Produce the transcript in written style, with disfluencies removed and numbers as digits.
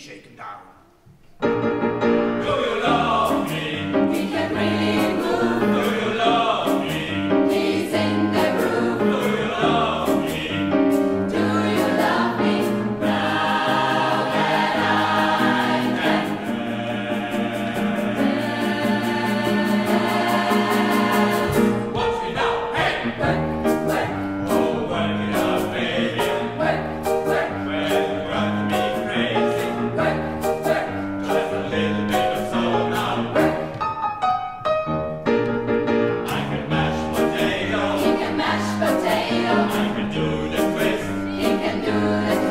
shaken down. Do you love me? He can really move. Do you love me? He's in the groove. Do you love me? Do you love me? Now that I can. Watch me now, hey! Work, work, Oh, work it out, baby. work, work, Well, you drive me crazy. work, work, Just a little bit of soul now. work. I can mash potato. He can mash potato. I can do the twist. He can do the